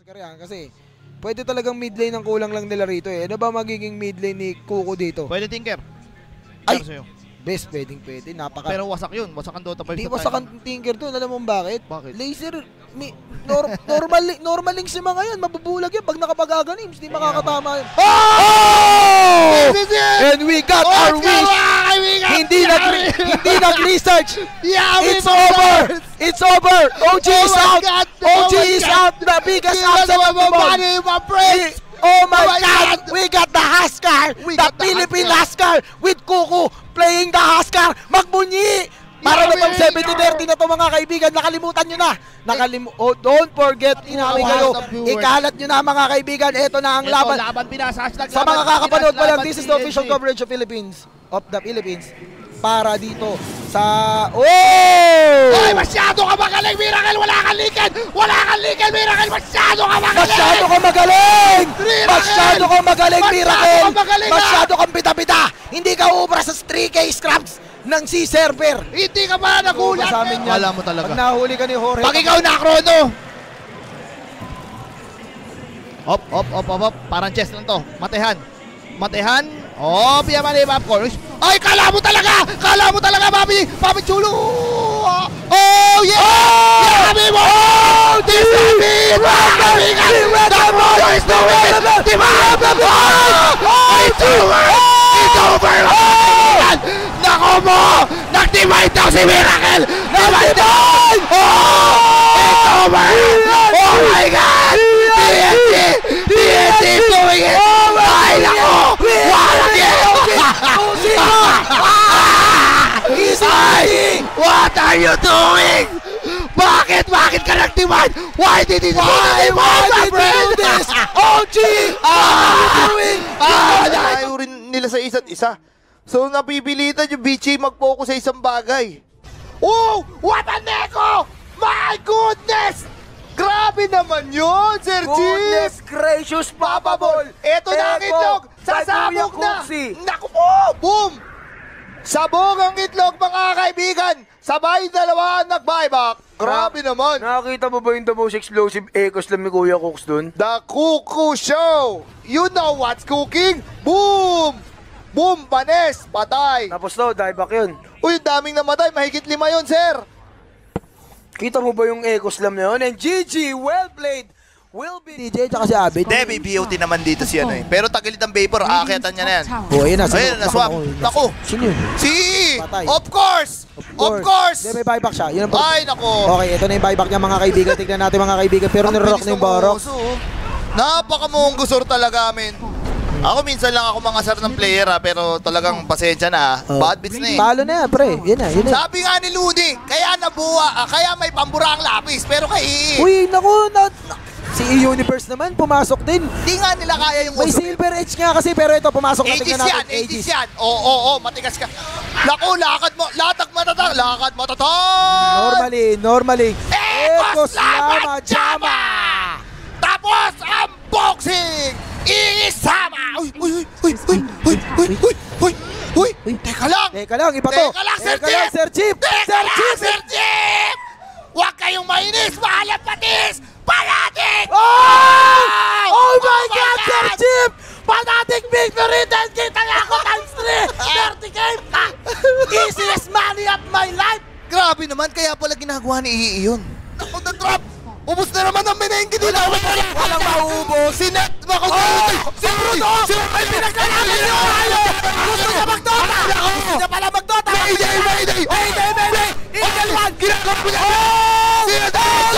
Yan kasi pwede talagang mid lane ang kulang lang nila rito eh. Ano ba magiging mid lane ni Kuko dito? Pwede Tinker. Ay! Sa'yo. Best, pwede. Napaka... Pero wasak yun. Wasak ang Dota 5 Hindi sa wasak time. ang Tinker doon. Alam mo bakit? Bakit? Laser, normal links yung mga yan. Mabubulag yan. Pag nakapag-aganim, hindi makakatama yun. Oh! And we got our wish! Hindi nag-research! It's over! It's over! OG is out! OG is out! The biggest upset of the money! Oh my God! We got the Huskar! The Philippine Huskar with Kuko playing the Huskar! Magbunyi! Para na pang 70-30 na to mga kaibigan. Nakalimutan nyo na! Don't forget, inamin kayo. Ikalat nyo na mga kaibigan. Ito na ang laban. Sa mga kakapanood pa lang, this is the official coverage of the Philippines. Para dito sa... Oh! Ay, masyado ka magaling, Miracle! Wala kang likan! Wala kang likan, Miracle! Masyado ka magaling! Masyado ka magaling! Masyado ka magaling, Miracle! Masyado kang pita-pita! Hindi ka ubra sa 3K scraps ng C-server! Hindi ka ba nagulat? Wala mo talaga. Pag nahuli ka ni Jorge... Pag ikaw na, Chrono! Op. Parang chest lang to. Matehan. Oh, piyamali popcorn. Ay, kala mo talaga! Kala mo talaga, Papi! Papi Chulo! Oh, yeah! Yabi mo! Oh, this is it! The brother is doing it! Di ba? It's over! It's over! Nako mo! Nag-divide daw si Miracle! Divide daw! It's over! Oh my God! TNT is doing it! Ay, nako! Walang yan! Ay! What are you doing? Bakit ka nag-divide? Why did he do this? OG! Ayaw rin nila sa isa't isa. So napipilitan yung BG mag-focus sa isang bagay. Oh! What a neko! My goodness! Grabe naman yun, Sir Goodness Chief! gracious, Papa Ball! Eto na ang itlog! Sasabog na! Naku po! Boom! Sabog ang itlog, mga kaibigan! Sabay dalawa nag-buyback! Grabe naman! Nakakita mo ba yung the most explosive echoes lang ni Kuya Cooks dun? The Kuko Show! You know what's cooking? Boom! Boom! Banes! Patay! Tapos daw, die back yun. Uy, daming namatay. Mahigit 5 yun, sir! Kita mo ba yung echo slam na yun? And GG, well played! Will be DJ tsaka si Abid. Hindi, may BOT naman dito siya eh. Pero tagilid ang Vapor, aakyatan niya na yan. Oh, ayun na. Ayun, naswap. Naku! Sino yun? Si! Patay. Of course! Of course! Hindi, may buyback siya. Yun ang Ay, naku! Okay, ito na yung buyback niya mga kaibigan. Tignan natin mga kaibigan. Pero nirock na yung Barok. Napakamunggusor talaga, men. Ako minsan lang ako mangasar ng player ha, pero talagang pasensya na. Bad beats na eh. Talo na yan, pre. Yan na. Sabi nga ni Ludi, kaya nabuwa, kaya may pambura ang lapis, pero kay Uy, naku, si E-Universe naman, pumasok din. Hindi nga nila kaya yung May silver edge nga kasi, pero ito, pumasok na. Aegis yan, Aegis yan. Oo, matigas ka. Naku, lakad mo, lakad matatag. Normally. Ekos Lama Jama! Tapos ang boxing! Iisama! Uy! Teka lang, iba to. Teka lang, Sir Chief! Sir Chief! Huwag kayong mainis, mahalang patis! Panatik! Oh my God, Sir Chief! Panatik victory! 10K tala ako times 3! 30K! Easiest money of my life! Grabe naman, kaya pala ginagawa ni Ii yun. Ako na trap! Ubus na naman ang menengke dito! Walang maubos! Si Net! Si Bruno! Ay, pinagkalaman niyo! Gusto niya mag-Dota! Gusto niya pala mag-Dota! Mayday! Eagle One! Ginagawa niya! Si Net!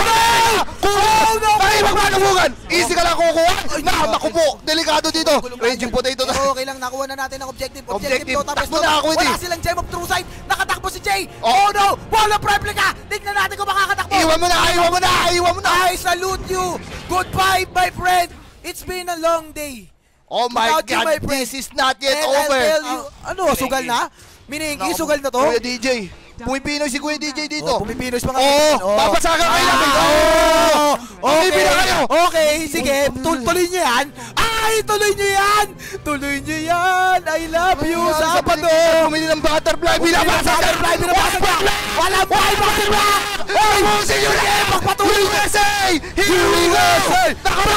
Ay, magmanabugan! Easy ka lang kukuha! Naku po! Delikado dito! Raging potato na! Okay lang, nakuha na natin ang objective. Objective. Dota, Takbo na ako, wala hindi. silang gem of true sight. Nakatakbo si Jay. Oh no! Wala replica! Tignan natin kung makakatakbo. Iwan mo na! I salute you! Goodbye, my friend! It's been a long day. Oh my Without you, my God! friend. This is not yet And I'll over! tell you, ano, sugal na? Miningki, sugal na to? Kuya DJ! Pumipinoy si Kuya DJ dito! Pumipinos mga Babasagan kayo lang! Okay, okay, sige, tuloy niyo yan. Tuloy niyo yan. I love you, Sabado. Bumili ng butterfly! Binabasa! Walang buyback sila. Ay, Musi USA! Magpatuloy USA! Here we go!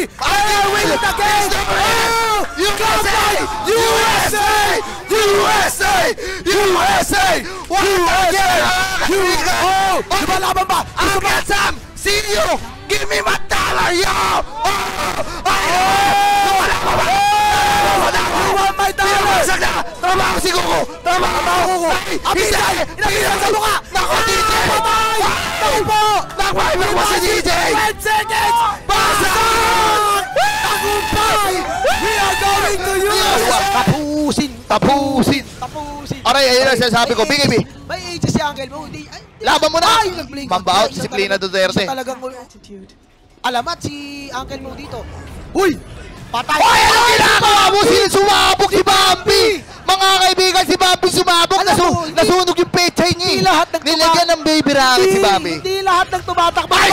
I win it again! USA! USA! USA! USA! What again? Oh! Lumalaban ba? I'll get some! See you! Give me my dollar, yo! Lumalaban ba? You want my dollar? Trabaho si Goku! Trabaho ko! Abisay! Inagilan sa mukha! Nako, DJ! Nagpapay mo si DJ! 10 seconds! Basag! Tagumpay! We are going to use! Tapusin! Aray, ayun ang sinasabi ko. BKB. May ages si Uncle Mo. Laban mo na! Ay, nag-blink. Mambaot, disiplina Duterte. Siya talagang alamat si Uncle Mo dito. Uy! Patay! Hoy! Ano ginagawa mo? Sumabog si Bambi! Mga kaibigan, si Bambi sumabog. Nasunog yung pechay niya. Nilagyan ng baby racket si Bambi. Hindi lahat ng tumatakbo. Ay,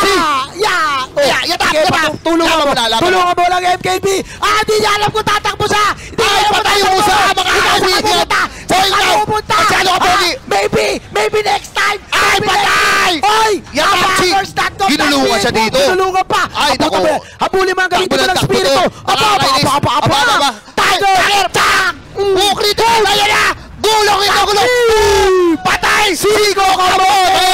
tulungan mo na. Tulungan mo lang, MKB. Di niya alam kung tatakbo siya. Ay, patay yung usa, mga kaibigan. Hoy, masyado ka, Pogi. Maybe next time. Ay, patay! Hoy! Yamachi! Ginulungan siya dito. Ginulungan pa. Ay, naku. Habulin mo ang gamitin mo ng spirito. Aba! Tiger! Bukli to! Ayan na! Gulong ito! Patay! Sigo ka mo!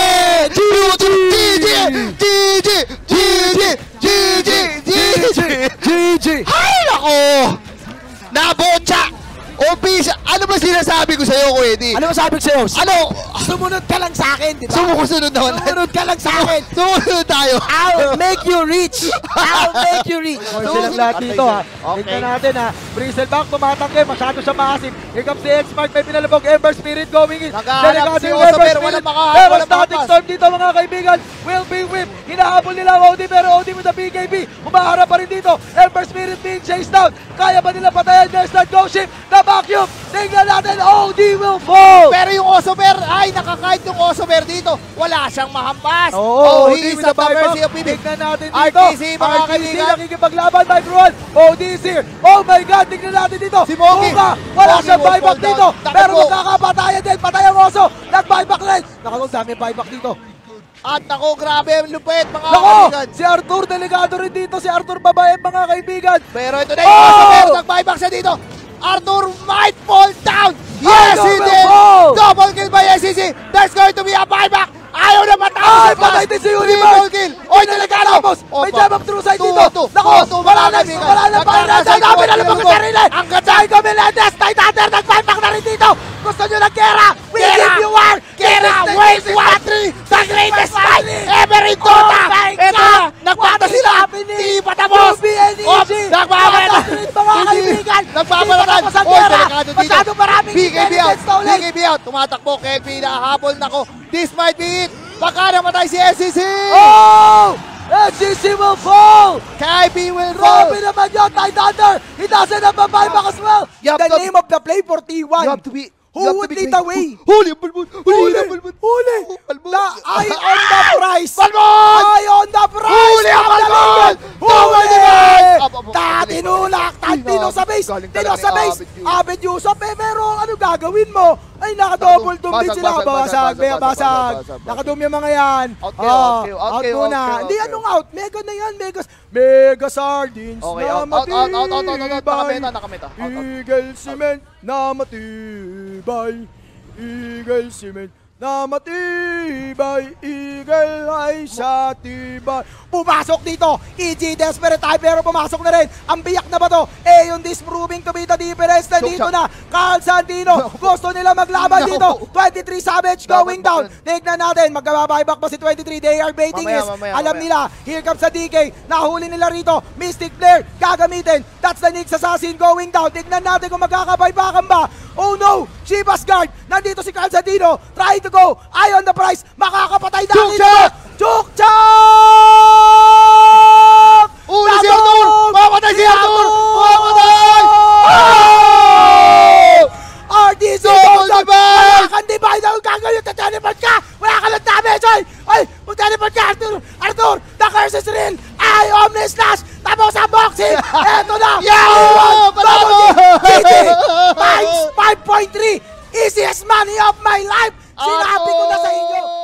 GG! Ay, nako! Nabotsa! Opisa! Ano ba sinasabi ko sa'yo, Kuya Eddie? Ano masabi ko sa'yo? Ano? Sumunod ka lang sa akin, di ba? Sumusunod naman. Sumunod ka lang sa akin. Sumunod tayo. I'll make you rich. I'll make you rich. Silang lahat dito ha. Tignan natin ha. Bristleback tumatangke. Masyado siya maasim. Here comes the X-Mark. May pinalabog. Ember Spirit going in. Naghahanap si Delikado yung Oso, Ember pero Spirit. walang makahabol, Pero walang static makapas. storm dito mga kaibigan. Will be whip. Hinahabol nila OD pero OD with the BKB. Umaharap pa rin dito. Ember Spirit being chased down. Kaya ba nila patayan? There's that go ship. The vacuum. Tingnan natin. OD will fall. Pero yung Oso Bear, ay nakakait yung Oso Bear dito. Wala siyang mahampas. Oo, he is at the mercy of PB. Tignan natin dito. RTC, mga RTC kaibigan. nakikipaglaban by Bruan. OD is here. Oh my God, tignan natin dito. Si Mogi. Buka, wala Mogi siyang will buyback fall down. dito. Takbo. Pero magkakapatayan din. Patay ang Oso. Nag-buyback rin. Nakakong dami buyback dito. At ako, grabe ang lupit, mga Nako, kaibigan. si Arthur, delikado rin dito. Si Arthur babae, mga kaibigan. Pero ito na yung Oh! Oso Bear, nag-buyback siya dito. Arthur might fall down. Yes, Arthur he will did. fall. Double kill by SCC. There's going to be a buyback. Ayaw na matapos. Ay, patay din si Universe. Triple kill. Oy, delikado. Tapos, may jab up through side dito. Nako, Two, wala mga na, kaibigan. wala na. Ang dami na lumang sarili. Ang ganda. Psycho Melendez, Tight Hunter, nag-buyback na rin dito. Gusto nyo ng Kera? We Kera. give you war. Kera, wait, what? The greatest fight ever in Dota. Oh my Ito na, God. nagpata sila. Di patapos. UBNEG. Nagbabalatan. Mga kaibigan. Nagbabalatan. Di pa tapos ang Oy, Kera. delikado dito. Masyadong maraming BKB out. benefits na ulit. BKB out. Tumatakbo. Kelvin, nahabol na ko. This might be it. Baka namatay si SCC. Oh! SCC will fall! KIB will fall. Grabe naman yun, Tight Hunter! He doesn't have a buyback as well! You have The to- name of the play for T1. You have to be... Who would lead the way? Huli, Balbon! Huli, Balbon! Huli! Balbon! The eye on the prize! Balbon! Eye on the prize! Huli ang Balbon! Huli! Up. Tinulak! Tino sa base! Galing Tino talaga sa ni base! Abed Yusuf. Abed Yusuf, pero ano gagawin mo? Ay, naka-double doom din Basag, sila. basag, Basag, basag, basag. basag. Naka-doom yung mga yan. Out kayo, out kayo, out Out kayo, muna. out kayo, Hindi, out anong out? Mega na yan, Mega Sardines Okay, na out. matibay. Nakameta. Out. Eagle Cement na matibay. Eagle Cement na matibay. Eagle ay sa tibay. Pumasok dito. EG desperate tayo pero pumasok na rin. Ang biyak na ba to? Yung disproving to be the difference na dito na. Carl Santino. Gusto nila maglaban dito. 23 Savage going down. Tignan natin. Magkababuyback pa si 23. They are baiting this. Alam nila. Here comes sa DK. Nahuli nila rito. Mystic Flare. Gagamitin. That's the Nyx Assassin going down. Tignan natin kung magkakabuybakan ba. Oh no! Chivas Guard! Nandito si Carl Santino! Try to go! Eye on the prize! Makakapatay na dito! Chukchak! Uli si Arthur! Mamatay si Arthur! Mamatay! RDC! Double divide! Wala kang divide! Ang gagawin! Teleport ka! Wala ka lang damage! Ay! Mag-teleport ka! Arthur! The curse is real! Ay! Omni Slash! Tapos ang boxing! Eto na! Panalo! GG! Times 5.3! Easiest money of my life! Sinabi ko na sa inyo!